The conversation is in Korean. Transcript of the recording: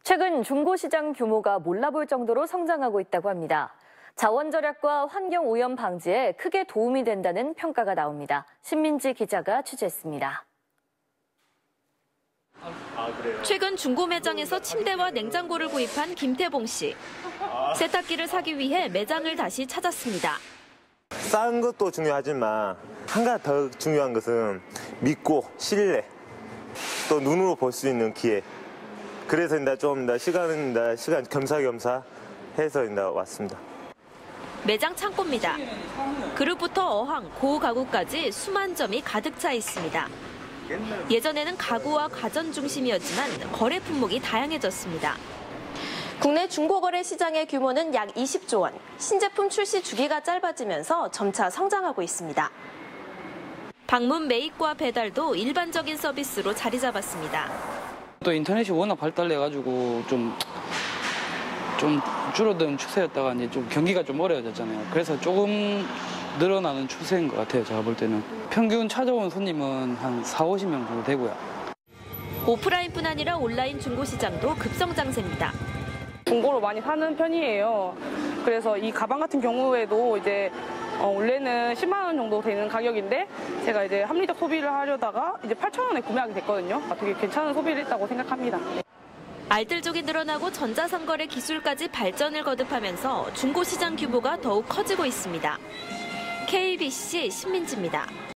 최근 중고시장 규모가 몰라볼 정도로 성장하고 있다고 합니다. 자원 절약과 환경 오염 방지에 크게 도움이 된다는 평가가 나옵니다. 신민지 기자가 취재했습니다. 최근 중고 매장에서 침대와 냉장고를 구입한 김태봉 씨. 세탁기를 사기 위해 매장을 다시 찾았습니다. 싼 것도 중요하지만 한 가지 더 중요한 것은 믿고 신뢰, 또 눈으로 볼 수 있는 기회. 그래서 좀 시간 겸사겸사 해서 왔습니다. 매장 창고입니다. 그릇부터 어항, 고가구까지 수만 점이 가득 차 있습니다. 예전에는 가구와 가전 중심이었지만 거래 품목이 다양해졌습니다. 국내 중고거래 시장의 규모는 약 20조 원, 신제품 출시 주기가 짧아지면서 점차 성장하고 있습니다. 방문 매입과 배달도 일반적인 서비스로 자리 잡았습니다. 또 인터넷이 워낙 발달해가지고 좀 줄어든 추세였다가 이제 좀 경기가 좀 어려워졌잖아요. 그래서 조금 늘어나는 추세인 것 같아요, 제가 볼 때는. 평균 찾아온 손님은 한 40-50명 정도 되고요. 오프라인뿐 아니라 온라인 중고시장도 급성장세입니다. 중고로 많이 사는 편이에요. 그래서 이 가방 같은 경우에도 이제 원래는 10만 원 정도 되는 가격인데 제가 이제 합리적 소비를 하려다가 이제 8,000원에 구매하게 됐거든요. 되게 괜찮은 소비를 했다고 생각합니다. 알뜰족이 늘어나고 전자상거래 기술까지 발전을 거듭하면서 중고시장 규모가 더욱 커지고 있습니다. KBC 신민지입니다.